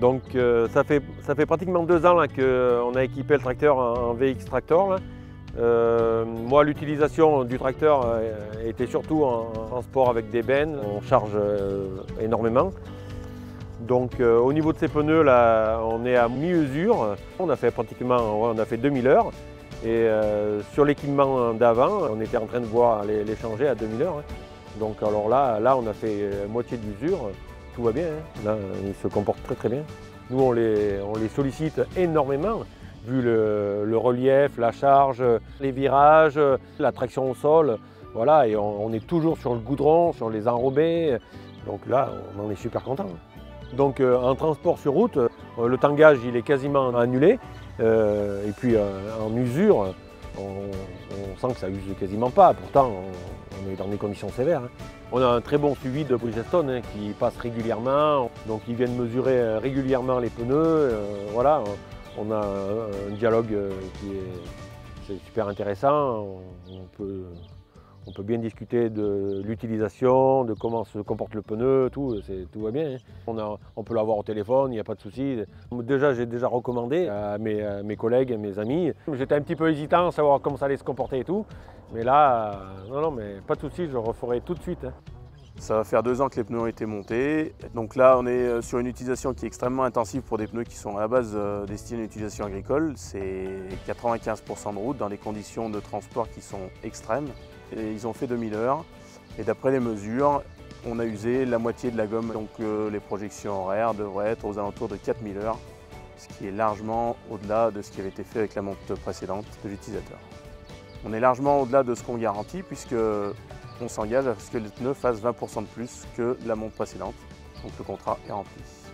Donc ça fait pratiquement 2 ans qu'on a équipé le tracteur en VX Tractor. Là. Moi, l'utilisation du tracteur était surtout en transport avec des bennes. On charge énormément. Donc au niveau de ces pneus, là, on est à mi-usure. On a fait pratiquement 2000 heures. Et sur l'équipement d'avant, on était en train de voir les changer à 2000 heures. Donc alors là, on a fait moitié d'usure. Tout va bien, hein. Là, ils se comportent très très bien. Nous, on les sollicite énormément, vu le relief, la charge, les virages, la traction au sol. Voilà, et on est toujours sur le goudron, sur les enrobés. Donc là, on en est super content. Donc en transport sur route, le tangage il est quasiment annulé. Et puis en usure, on sent que ça use quasiment pas. Pourtant, on est dans des conditions sévères. Hein. On a un très bon suivi de Bridgestone qui passe régulièrement. Donc ils viennent mesurer régulièrement les pneus. Voilà, on a un dialogue c'est super intéressant. On peut bien discuter de l'utilisation, de comment se comporte le pneu, tout va bien. Hein. On peut l'avoir au téléphone, il n'y a pas de souci. J'ai déjà recommandé à mes collègues, à mes amis. J'étais un petit peu hésitant à savoir comment ça allait se comporter et tout. Mais là, non, mais pas de souci, je le referai tout de suite. Hein. Ça va faire 2 ans que les pneus ont été montés. Donc là, on est sur une utilisation qui est extrêmement intensive pour des pneus qui sont à la base destinés à une utilisation agricole. C'est 95% de route dans des conditions de transport qui sont extrêmes. Et ils ont fait 2000 heures. Et d'après les mesures, on a usé la moitié de la gomme. Donc les projections horaires devraient être aux alentours de 4000 heures, ce qui est largement au-delà de ce qui avait été fait avec la monte précédente de l'utilisateur. On est largement au-delà de ce qu'on garantit puisque on s'engage à ce que les pneus fassent 20% de plus que la monte précédente. Donc le contrat est rempli.